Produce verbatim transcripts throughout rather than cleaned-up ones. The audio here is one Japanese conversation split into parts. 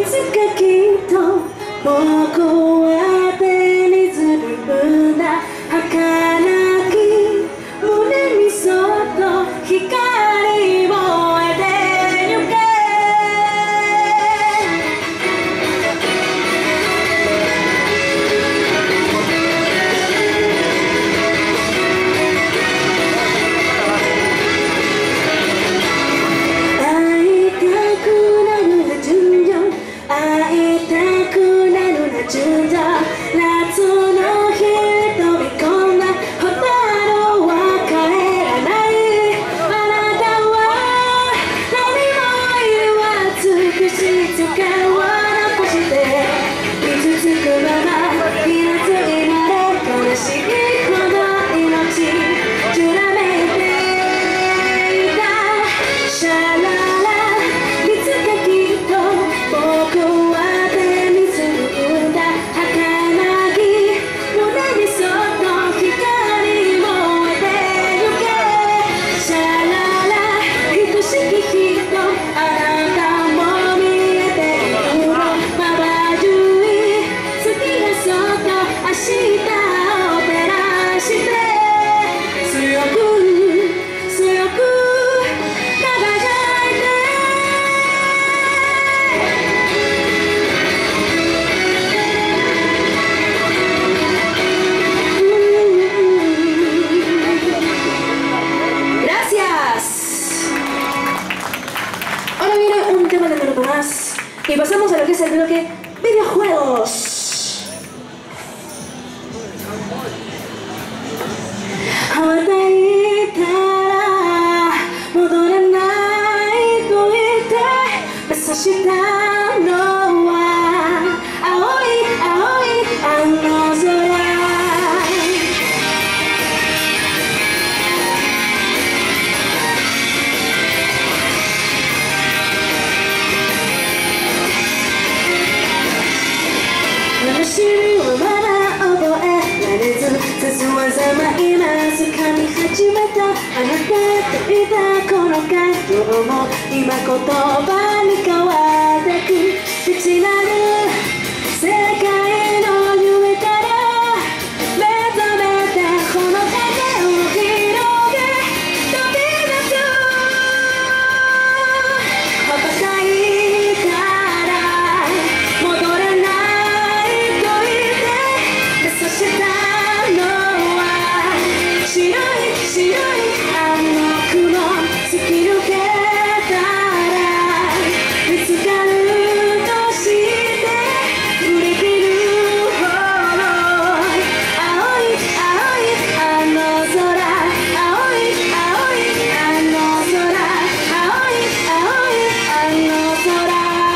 つかきっと僕は手にずるんだ儚き胸にそっと光を得てゆけ会いたくなるな純情会いたくなるな純情夏の日飛び込んだ蛍は帰らないあなたは何も言わず美しさを残して傷つくままイラついなれ悲しいほど命揺らめいていたシャララいつかきっと僕は手にするんだ儚き胸にそっと光を得てゆけシャララ愛しき人あなたも見えているのまばゆい月がそっと明日を照らして強く強く輝いてGracias. Ahora viene un tema de minuto más y pasamos a lo que es el bloque videojuegos. 羽ばたいたら戻らないと言って目指したのは青い青いあの空話はまだ覚えられずさまざま今掴み始めたあなたといたこの感情も今言葉に変わってく未知なる世界の夢から目覚めてこの影を広げ飛び出す羽ばたいたら戻らないと言って目指したのは白い白いあの雲突き抜けたら見つかるとして振り切るほど青い青いあの空青い青いあの空青い青いあの空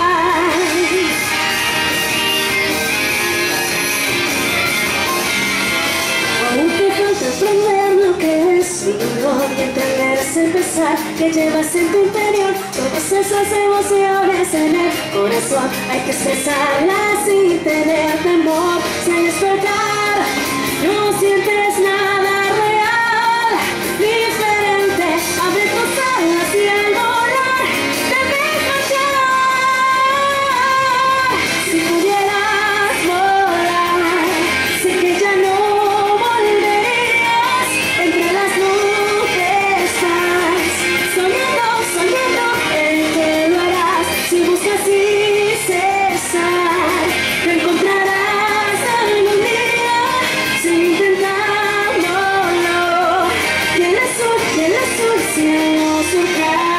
Aunque falta aprender lo que es uno y entender es empezar que llevas en tu interior todas esas emociones en el corazón hay que expresarlas sin tener temor si al despertar no sientes nada real diferente abre tus alas y al volar te dejas llevar si pudieras volar sé que ya no entre las nubes estás soñando, soñando en que lo harás si buscas sin cesar te encontrarás algún día sin intentarlo y el azul, y el azul cielo surcar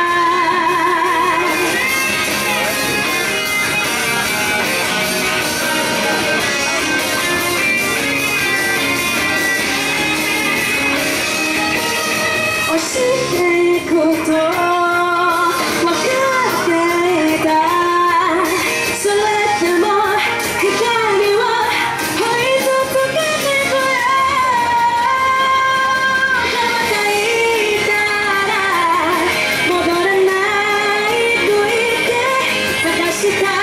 教えていくこと分かっていたそれでも光は追い続けてくれ羽ばたいたら戻らないと言って探した